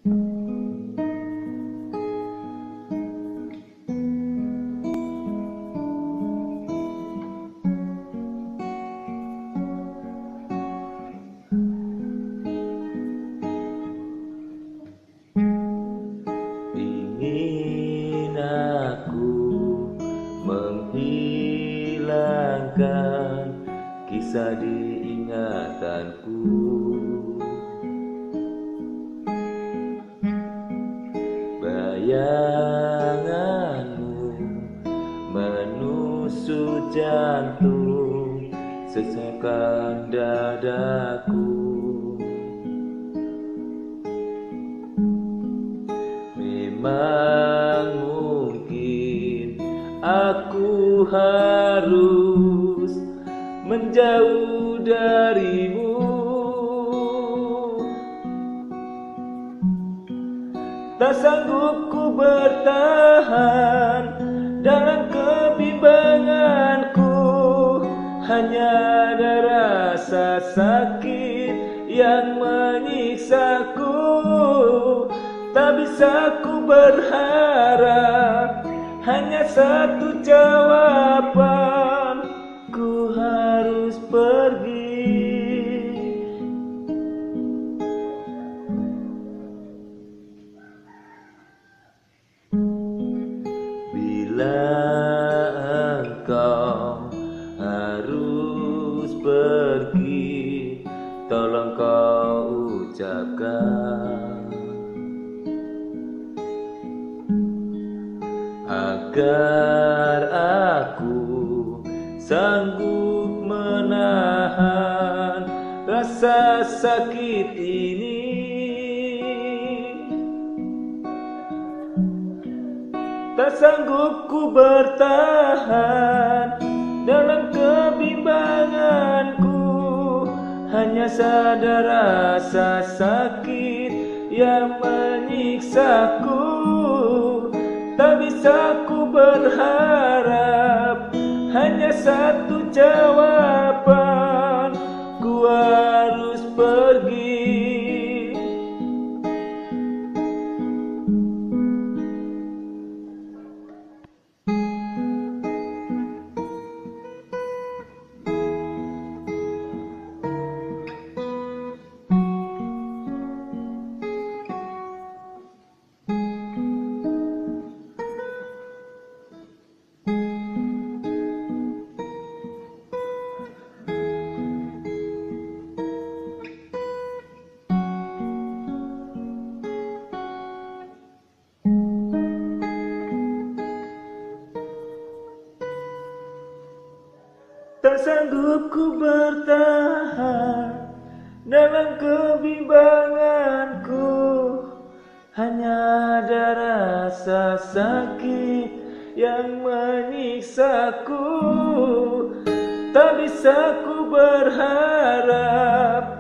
Ingin aku menghilangkan kisah diingatanku, bayanganmu menusuk jantung, sesakan dadaku. Memang mungkin aku harus menjauh darimu, tak sanggup ku bertahan dalam kebimbanganku. Hanya ada rasa sakit yang menyiksaku. Tak bisa ku berharap hanya satu jawaban, ku harus pergi. Bila engkau harus pergi, tolong kau ucapkan agar aku sanggup menahan rasa sakit ini. Tak sanggup ku bertahan dalam kebimbanganku, hanya sadar rasa sakit yang menyiksaku. Tak bisa ku berharap hanya satu jawaban, ku harus pergi. Tak sanggup ku bertahan dalam kebimbanganku, hanya ada rasa sakit yang menyiksaku. Tak bisa ku berharap